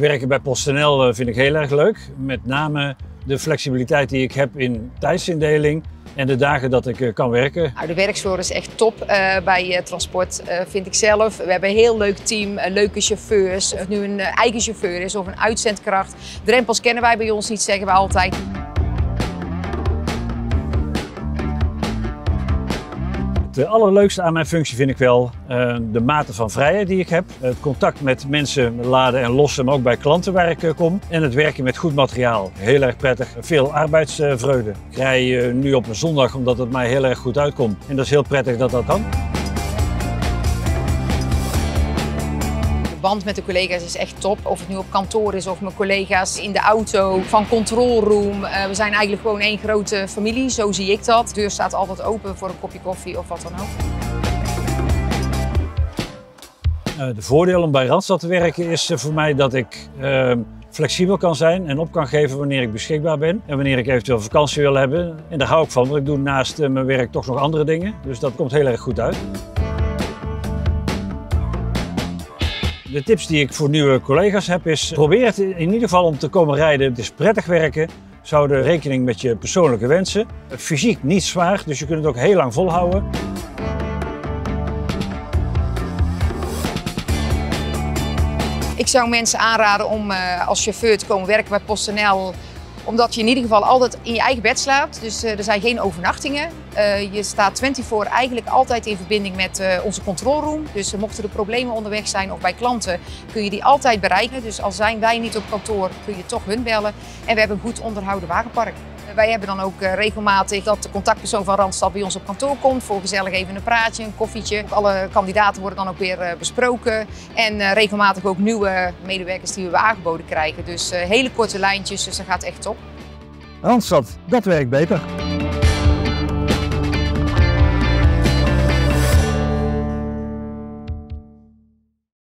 werken bij PostNL vind ik heel erg leuk. Met name de flexibiliteit die ik heb in tijdsindeling en de dagen dat ik kan werken. Nou, de werksfeer is echt top bij transport, vind ik zelf. We hebben een heel leuk team, leuke chauffeurs. Of het nu een eigen chauffeur is of een uitzendkracht. Drempels kennen wij bij ons niet, zeggen we altijd. Het allerleukste aan mijn functie vind ik wel de mate van vrijheid die ik heb. Het contact met mensen laden en lossen, maar ook bij klanten waar ik kom. En het werken met goed materiaal. Heel erg prettig. Veel arbeidsvreugde. Ik rij nu op een zondag omdat het mij heel erg goed uitkomt. En dat is heel prettig dat dat kan. De band met de collega's is echt top. Of het nu op kantoor is of mijn collega's in de auto, van control room. We zijn eigenlijk gewoon één grote familie, zo zie ik dat. De deur staat altijd open voor een kopje koffie of wat dan ook. De voordeel om bij Randstad te werken is voor mij dat ik flexibel kan zijn en op kan geven wanneer ik beschikbaar ben. En wanneer ik eventueel vakantie wil hebben. En daar hou ik van, want ik doe naast mijn werk toch nog andere dingen. Dus dat komt heel erg goed uit. De tips die ik voor nieuwe collega's heb is, probeer het in ieder geval om te komen rijden. Het is prettig werken. Houd rekening met je persoonlijke wensen. Fysiek niet zwaar, dus je kunt het ook heel lang volhouden. Ik zou mensen aanraden om als chauffeur te komen werken bij PostNL. Omdat je in ieder geval altijd in je eigen bed slaapt, dus er zijn geen overnachtingen. Je staat 24 eigenlijk altijd in verbinding met onze controlroom. Dus mochten er problemen onderweg zijn of bij klanten kun je die altijd bereiken. Dus al zijn wij niet op kantoor kun je toch hun bellen. En we hebben een goed onderhouden wagenpark. Wij hebben dan ook regelmatig dat de contactpersoon van Randstad bij ons op kantoor komt voor gezellig even een praatje, een koffietje. Alle kandidaten worden dan ook weer besproken en regelmatig ook nieuwe medewerkers die we aangeboden krijgen. Dus hele korte lijntjes, dus dat gaat echt top. Randstad, dat werkt beter.